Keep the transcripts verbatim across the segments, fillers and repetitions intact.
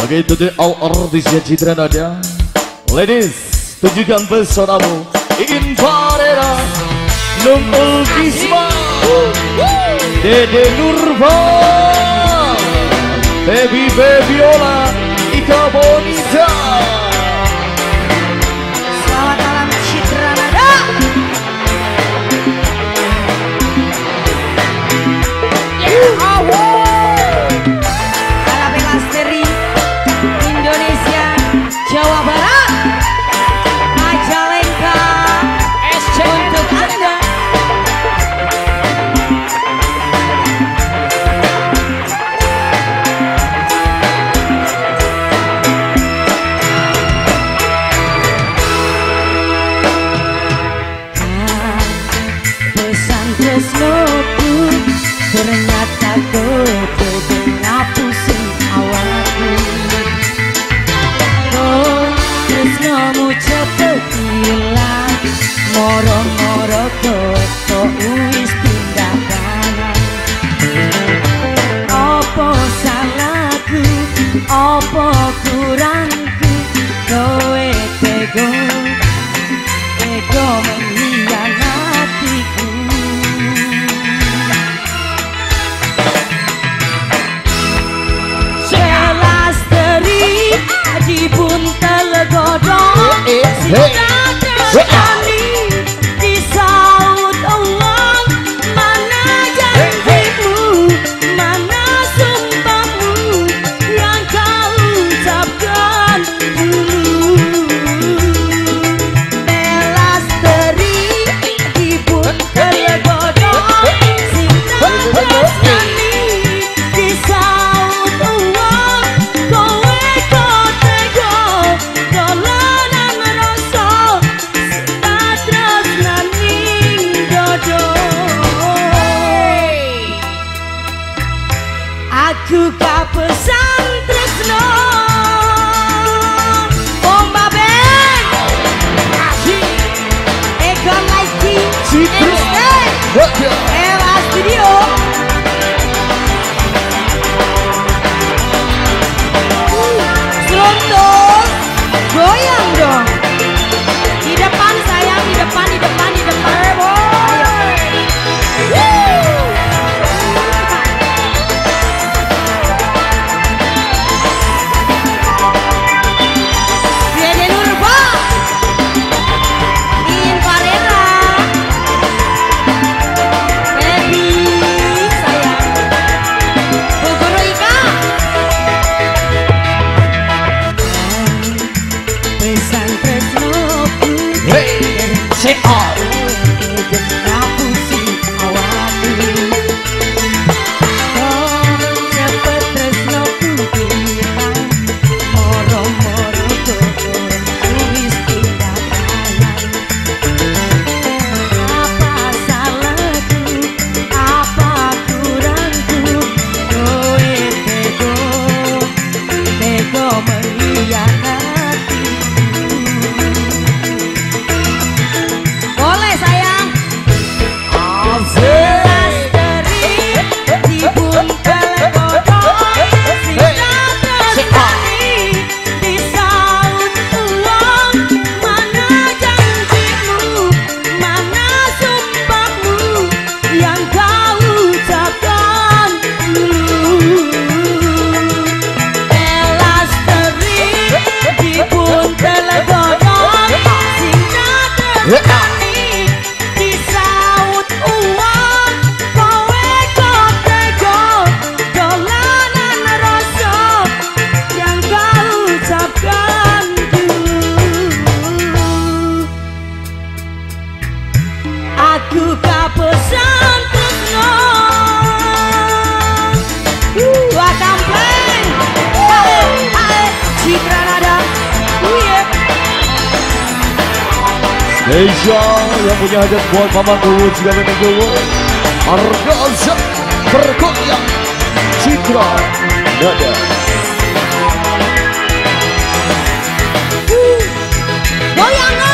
Oke, itu dia all artisnya Citra Nada. Ladies, tunjukkan pesonamu. Ingin Farera, Nung Ulkisma, Dede Nurba, Baby Babyola, Ika Bonita. Selamat malam Citra Nada. Yeah, Ala Belasteri, Indonesia, Jawa Barat, Majalengka, untuk Anda. Pesan tresnoku ternyata kowe ngapusin awakku. Oh, tresnomu cepet hilang, moro-moro kok wis pindah kanan. Apa salahku, apa kurangku, kowe tego, tego mengkhianatiku. Belasteri di buntel godong, sita terjadi di saut uang. Mana janjimu, mana sumpahmu yang kau ucapkan dulu. Belasteri di buntel godong, sita terjadi di saut uang. Kowe kok tego dolanan rasa, sita tresnan ning dodo. Aku kapesan tresno Bomba Band Egon Lagi Ella Studio. Seruntuk goyang dong. Di depan sayang, di depan, di depan, di depan. Dede Nurba, Ingin Farera, Baby sayang, Bu Guru Ika. Pesan tresnoku Say all. ngapusin awakku. Oh, cepet tresnoku hilang, moro-moro kok wis pindah kanan. Apa salahku, apa kurangku, kowe tego, tego mengkhianatiku. Boleh sayang. Belasteri di buntel godong, sita terjadi di saut uang. Mana janjimu, mana sumpahmu yang kau ucapkan dulu. Belasteri di buntel godong, sita terjadi di saut uang. Kowe kok tego dolanan rasa yang kau ucapkan dulu. Aku kapesan tresno Wah kampleng Ae, ae, Citra Nada. Uyep. Spesial yang punya hajat buat Mama Gowo juga memang Gowo. Harga azab bergoyang Citra Nada. Goyang ah.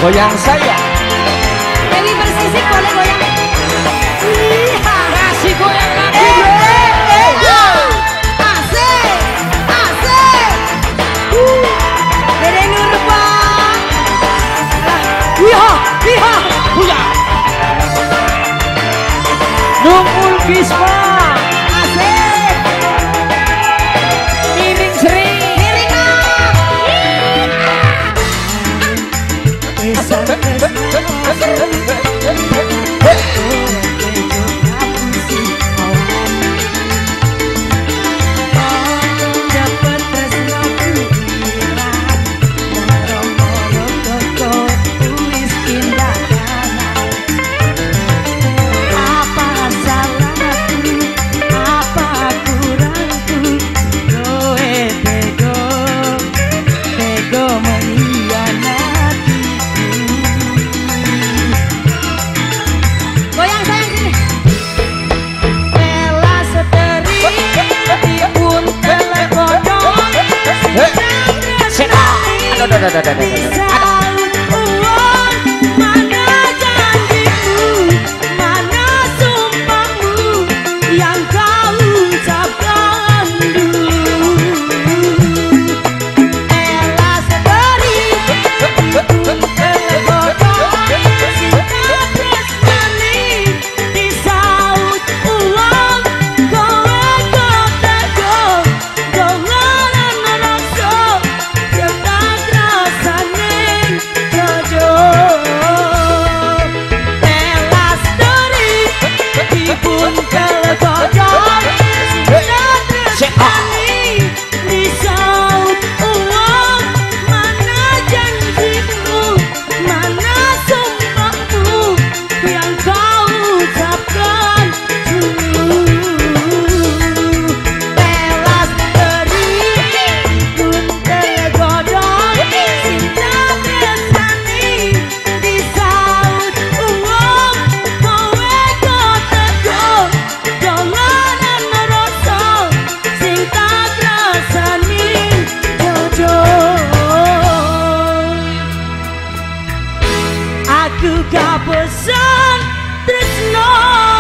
Goyang saya. Dewi bersisik boleh goyang. Iya. Kasih goyang lagi. Eh, eh, eh, ah. Asik, asik. Uh. Dede Nurba. Iya, iya. Buya. Nungul Gisma. Asik. Nining Sri. Nirina. Goyang sayang sini. Bella seteri dipun bela godong. Aduh, aduh, aduh, aduh, aduh. Disaut uang, mana janjimu, mana sumpahmu yang kau ucapkan dulu. Bella seteri dipun bela godong. Cinta tresnani disaut uang, kowe kok tego, dolanan rasa, cetak rasane jojo. Bella seteri dipun bela godong. Cinta tresnani disaut uang, mana janjimu, mana sumpahmu yang kau ucapkan dulu. Bella seteri dipun bela godong. Cinta tresnani disaut uang, kowe kok tego, dolanan rasa, sing tak rasani jojo. Aku gak bosan tresno